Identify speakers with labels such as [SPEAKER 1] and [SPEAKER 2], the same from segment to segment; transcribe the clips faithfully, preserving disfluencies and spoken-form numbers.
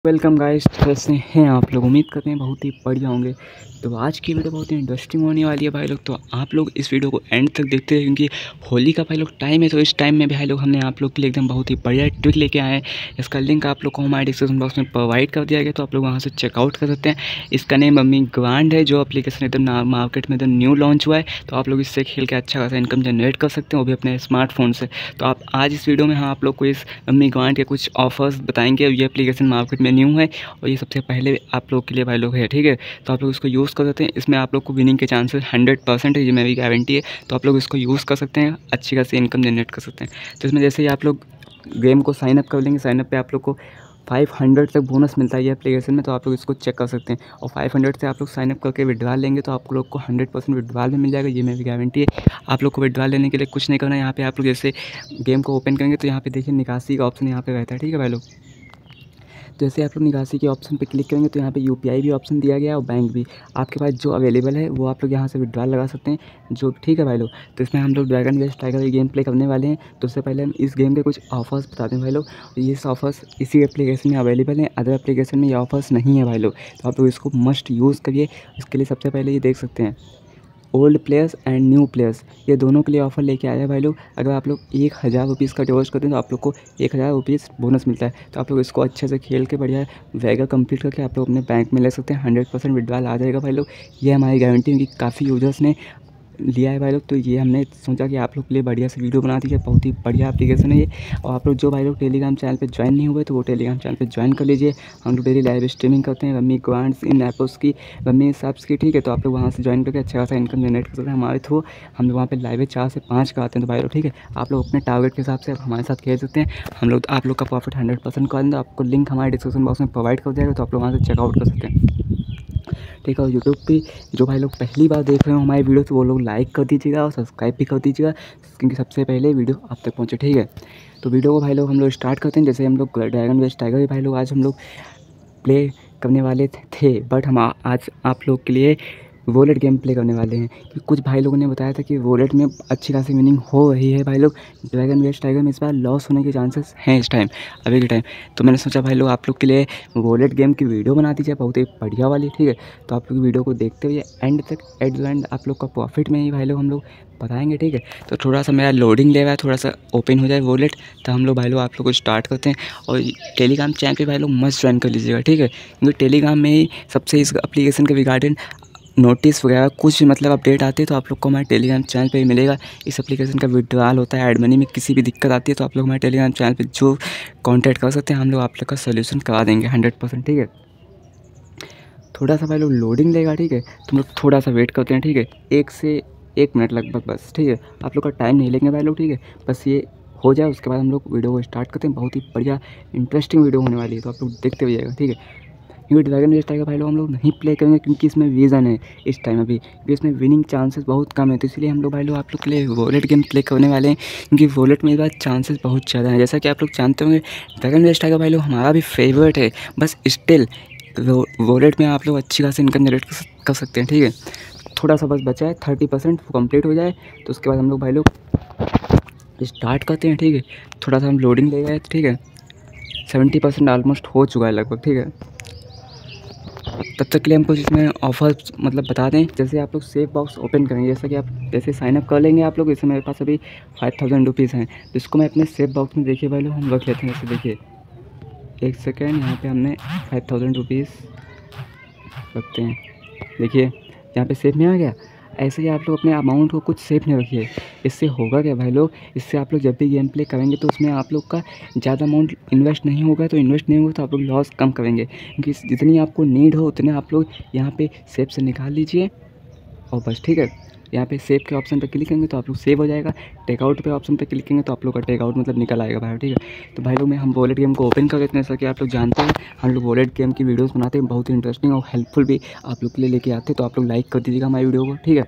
[SPEAKER 1] Welcome guys, कैसे हैं आप लोग। उम्मीद करते हैं बहुत ही बढ़िया होंगे। तो आज की वीडियो बहुत ही इंटरेस्टिंग होने वाली है भाई लोग। तो आप लोग इस वीडियो को एंड तक देखते हैं क्योंकि होली का भाई लोग टाइम है। तो इस टाइम में भाई लोग हमने आप लोग के लिए एकदम बहुत ही बढ़िया ट्रिक लेके आए हैं। इसका लिंक आप लोग को हमारे डिस्क्रिप्शन बॉक्स में प्रोवाइड कर दिया गया, तो आप लोग वहाँ से चेकआउट कर सकते हैं। इसका नेम मम्मी ग्रांड है। जो एप्लीकेशन एकदम मार्केट में एकदम न्यू लॉन्च हुआ है, तो आप लोग इससे खेल के अच्छा खासा इनकम जनरेट कर सकते हैं, वो भी अपने स्मार्टफोन से। तो आप आज इस वीडियो में हम आप लोग को इस मम्मी ग्रांड के कुछ ऑफर्स बताएंगे। ये एप्लीकेशन मार्केट में न्यू है और ये सबसे पहले आप लोग के लिए भाई लोग है, ठीक है। तो आप लोग इसको यूज़ कर सकते हैं। इसमें आप लोग को विनिंग के चांसेस हंड्रेड परसेंट है, ये मेरी गारंटी है। तो आप लोग इसको यूज़ कर सकते हैं, अच्छी खासी इनकम जनरेट कर सकते हैं। तो इसमें जैसे ही आप लोग गेम को साइन अप कर लेंगे, साइन अप पे आप लोग को फाइव हंड्रेड तक बोनस मिलता है ये एप्लीकेशन में। तो आप लोग इसको चेक कर सकते हैं। और फाइव हंड्रेड से आप लोग साइन अप करके विड्रॉल लेंगे तो आप लोग को हंड्रेड परसेंट विड्रॉल में मिल जाएगा, ये मेरी गारंटी है। आप लोग को विड्रॉल लेने के लिए कुछ नहीं करना है। यहाँ पे आप लोग जैसे गेम को ओपन करेंगे तो यहाँ पे देखिए निकासी का ऑप्शन यहाँ पे रहता है, ठीक है भाई लोग। जैसे आप लोग निकासी के ऑप्शन पे क्लिक करेंगे तो यहाँ पे यूपीआई भी ऑप्शन दिया गया है और बैंक भी आपके पास जो अवेलेबल है वो आप लोग यहाँ से विड्रॉल लगा सकते हैं, जो ठीक है भाई लोग। तो इसमें हम लोग dragon west tiger game play करने वाले हैं। तो उससे पहले हम इस गेम के कुछ ऑफर्स बताते हैं भाई लोग। ये ऑफर्स इसी एप्लीकेशन में अवेलेबल हैं, अदर एप्लीकेशन में ये ऑफर्स नहीं है भाई लोग। तो आप लोग इसको मस्ट यूज़ करिए। इसके लिए सबसे पहले ये देख सकते हैं old players and new players, ये दोनों के लिए ऑफ़र लेके आया है भाई लोग। अगर आप लोग एक हज़ार रुपीज़ का डिपॉजिट करते हैं तो आप लोग को एक हज़ार रुपीज़ बोनस मिलता है। तो आप लोग इसको अच्छे से खेल के बढ़िया वेगा कंप्लीट करके आप लोग अपने बैंक में ले सकते हैं। हंड्रेड परसेंट विड्रॉल आ जाएगा भाई लोग, ये हमारी गारंटी है कि काफ़ी यूज़र्स ने लिया है भाई लोग। तो ये हमने सोचा कि आप लोग के लिए बढ़िया से वीडियो बना दी है। बहुत ही बढ़िया एप्लीकेशन है ये। और आप लोग जो भाई लोग टेलीग्राम चैनल पे ज्वाइन नहीं हुए तो वो टेलीग्राम चैनल पे ज्वाइन कर लीजिए। हम लोग डेली लाइव स्ट्रीमिंग करते हैं रम्मी ग्रांड्स इन एप्स की, रम्मी सब्स की, ठीक है। तो आप लोग वहाँ से ज्वाइन करके अच्छा खासा इनकम जनरेट कर सकते हैं हमारे थ्रू। हम लोग वहाँ पे लाइव चार से पाँच का आते हैं तो भाई लोग, ठीक है। आप लोग अपने टारगेट के हिसाब से हमारे साथ खेल सकते हैं। हम लोग आप लोग का प्रॉफिट हंड्रेड परसेंट कर देंगे। आपको लिंक हमारे डिस्क्रिप्शन बॉक्स में प्रोवाइड कर दिया, तो आप लोग वहाँ से चेकआउट कर सकते हैं, ठीक है। और यूट्यूब पे जो भाई लोग पहली बार देख रहे हो हमारी वीडियो तो वो लोग लाइक कर दीजिएगा और सब्सक्राइब भी कर दीजिएगा, क्योंकि सबसे पहले वीडियो आप तक पहुंचे, ठीक है। तो वीडियो को भाई लोग हम लोग स्टार्ट करते हैं। जैसे हम लोग ड्रैगन वेस्ट टाइगर भी भाई लोग आज हम लोग प्ले करने वाले थे, बट हम आज आप लोग के लिए वॉलेट गेम प्ले करने वाले हैं। कि कुछ भाई लोगों ने बताया था कि वॉलेट में अच्छी खासी विनिंग हो रही है भाई लोग। ड्रैगन वेस्ट टाइगर में इस बार लॉस होने के चांसेस हैं इस टाइम, अभी के टाइम। तो मैंने सोचा भाई लोग आप लोग के लिए वॉलेट गेम की वीडियो बना दीजिए, बहुत ही बढ़िया वाली, ठीक है। तो आप लोग वीडियो को देखते हुए एंड तक, एट द एंड आप लोग का प्रॉफिट में ही भाई लोग हम लोग बताएंगे, ठीक है। तो थोड़ा सा मेरा लोडिंग ले रहा है, थोड़ा सा ओपन हो जाए वॉलेट तो हम लोग भाई लोग आप लोग को स्टार्ट करते हैं। और टेलीग्राम चैनल पे भाई लोग मस्ट ज्वाइन कर लीजिएगा, ठीक है। क्योंकि टेलीग्राम में ही सबसे इस एप्लीकेशन के रिगार्डिंग नोटिस वगैरह कुछ भी मतलब अपडेट आती है तो आप लोग को हमारे टेलीग्राम चैनल पे ही मिलेगा। इस एप्लीकेशन का विड्रॉल होता है, एड मनी में किसी भी दिक्कत आती है तो आप लोग हमारे टेलीग्राम चैनल पे जो कांटेक्ट कर सकते हैं, हम लोग आप लोग का सोल्यूशन करा देंगे हंड्रेड परसेंट, ठीक है। थोड़ा सा भाई लोग लोडिंग लेगा, ठीक है। तुम लोग थोड़ा सा वेट करते हैं, ठीक है। एक से एक मिनट लगभग बस, ठीक है। आप लोग का टाइम नहीं लेंगे भाई लोग, ठीक है। बस ये हो जाए उसके बाद हम लोग वीडियो को स्टार्ट करते हैं। बहुत ही बढ़िया इंटरेस्टिंग वीडियो होने वाली है, तो आप लोग देखते हुए, ठीक है। क्योंकि ड्रैगन वेस्ट टाइगर भाई लोग हम लोग नहीं प्ले करेंगे क्योंकि इसमें रीज़न है इस टाइम अभी, क्योंकि इसमें विनिंग चांसेस बहुत कम है। तो इसलिए हम लोग भाई लोग आप लोग के लिए वॉलेट गेम प्ले करने वाले हैं, क्योंकि वॉलेट में इस बार चांसेस बहुत ज़्यादा हैं। जैसा कि आप लोग जानते होंगे ड्रैगन वेस्ट टाइगर भाई लोग हमारा भी फेवरेट है, बस स्टिल वॉलेट में आप लोग अच्छी खासी इनकम जनरेट कर सकते हैं, ठीक है। थोड़ा सा बस बचा है, थर्टी परसेंट कम्प्लीट हो जाए तो उसके बाद हम लोग भाई लोग स्टार्ट करते हैं, ठीक है। थोड़ा सा हम लोडिंग ले गए, ठीक है। सेवेंटी परसेंट ऑलमोस्ट हो चुका है लगभग, ठीक है। तब तक के लिए हमको इसमें ऑफर मतलब बता दें। जैसे आप लोग सेफ बॉक्स ओपन करेंगे, जैसा कि आप जैसे साइनअप कर लेंगे आप लोग, इसमें मेरे पास अभी फाइव थाउजेंड रुपीज़ हैं तो इसको मैं अपने सेफ बॉक्स में देखिए भाई लोग हम रख लेते हैं। जैसे देखिए एक सेकेंड, यहाँ पे हमने फाइव थाउजेंड रुपीज़ रखते हैं, देखिए यहाँ पे सेफ में आ गया। ऐसे ही आप लोग अपने अमाउंट को कुछ सेफ नहीं रखिए। इससे होगा क्या भाई लोग, इससे आप लोग जब भी गेम प्ले करेंगे तो उसमें आप लोग का ज़्यादा अमाउंट इन्वेस्ट नहीं होगा। तो इन्वेस्ट नहीं होगा तो आप लोग लॉस कम करेंगे, क्योंकि जितनी आपको नीड हो उतने आप लोग यहाँ पे सेफ से निकाल लीजिए और बस, ठीक है। यहाँ पे सेव के ऑप्शन पे क्लिक करेंगे तो आप लोग सेव हो जाएगा। टेकआउट पे ऑप्शन पे क्लिक करेंगे तो आप लोग का टेकआउट मतलब निकल आएगा भाई, ठीक है। तो भाई लोग मैं हम वॉलेट गेम को ओपन कर देते हैं। जैसा कि आप लोग जानते हैं हम लोग वॉलेट गेम की वीडियोस बनाते हैं, बहुत ही इंटरेस्टिंग और हेल्पफुल भी आप लोग के लिए लेके आते हैं। तो आप लोग लाइक कर दीजिएगा हमारी वीडियो को, ठीक है।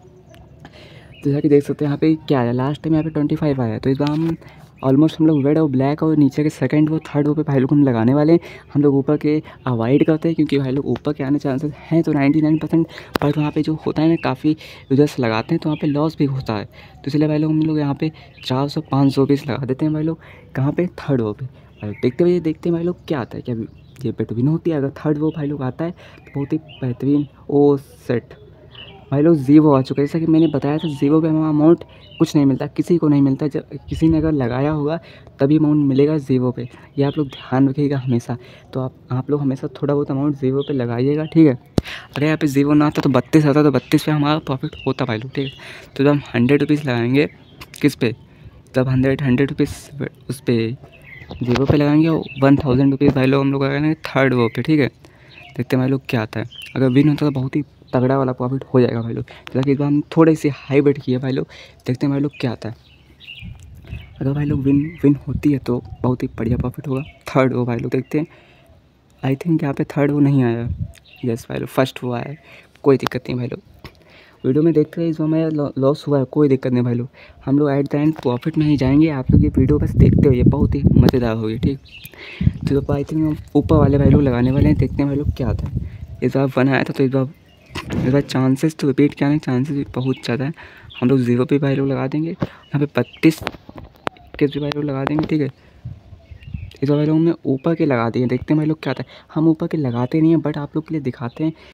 [SPEAKER 1] जैसा कि देख सकते हैं यहाँ पे क्या है, लास्ट टाइम यहाँ पे ट्वेंटी फाइव आया है। तो इस बार हम ऑलमोस्ट हम लोग रेड और ब्लैक और नीचे के सेकंड वो थर्ड वो पे भाई लोग हम लगाने वाले हैं। हम लोग ऊपर के अवॉइड करते हैं क्योंकि भाई लोग ऊपर के आने चांसेस हैं तो नाइन्टी नाइन परसेंट, पर वहाँ पे जो होता है ना काफ़ी यूजर्स लगाते हैं तो वहाँ पे लॉस भी होता है। तो इसलिए भाई लोग हम लोग यहाँ पे चार सौ पाँच सौ पीस लगा देते हैं भाई लोग, कहाँ पे थर्ड वो पे। देखते हुए देखते हैं भाई लोग क्या आता है, क्या ये बेट विन होती है। अगर थर्ड वो भाई लोग आता है तो बहुत ही बेहतरीन। ओ सेट भाई लोग ज़ीरो आ चुका है। जैसा कि मैंने बताया था ज़ीरो पे हमारा अमाउंट कुछ नहीं मिलता, किसी को नहीं मिलता। जब किसी ने अगर लगाया होगा तभी अमाउंट मिलेगा ज़ीरो पे, ये आप लोग ध्यान रखिएगा हमेशा। तो आप आप लोग हमेशा थोड़ा बहुत अमाउंट ज़ीरो पे लगाइएगा, ठीक है। अगर यहाँ पे ज़ीरो ना आता तो बत्तीस आता, तो बत्तीस पे हमारा प्रॉफिट होता भाई लोग, ठीक है। तो जब हम हंड्रेड रुपीज़ लगाएंगे किस पे, तब हंड्रेड हंड्रेड रुपीज़ उस पर ज़ीरो पे लगाएंगे, वन थाउजेंड रुपीज़ भाई लोग हम लोग लगाएंगे थर्ड वो पे, ठीक है। देखते हैं भाई लोग क्या आता है। अगर विन होता तो बहुत ही तगड़ा वाला प्रॉफिट हो जाएगा भाई लोग। जैसा कि इस बार हम थोड़े से हाई बेट किए भाई लोग, देखते हैं भाई लोग क्या आता है। अगर भाई लोग विन विन होती है तो बहुत ही बढ़िया प्रॉफिट होगा। थर्ड वो भाई लोग देखते हैं। आई थिंक यहाँ पे थर्ड वो नहीं आया। यस भाई लोग फर्स्ट वो आया है, कोई दिक्कत नहीं भाई लोग। वीडियो में देखते हैं इस बार मेरा लॉस हुआ है, कोई दिक्कत नहीं भाई लोग। हम लोग एट द एंड प्रॉफिट में ही जाएंगे। आप लोग ये वीडियो बस देखते हुए बहुत ही मज़ेदार होगी, ठीक। तो आई थिंक हम ऊपर वाले भाई लोग लगाने वाले हैं, देखते हैं भाई लोग क्या आता है। इस बार वन आया था तो इस बार इस बार चांसेस तो रिपीट क्या नहीं, चांसेस भी बहुत ज़्यादा है। हम लोग ज़ीरो पे भाई लोग लगा देंगे, यहाँ पे बत्तीस के भी भाई लोग लगा देंगे, ठीक है। इस बार भाई लोग हमने ऊपर के लगा दिए, देखते हैं भाई लोग क्या आता है। हम ऊपर के लगाते नहीं हैं बट आप लोग के लिए दिखाते हैं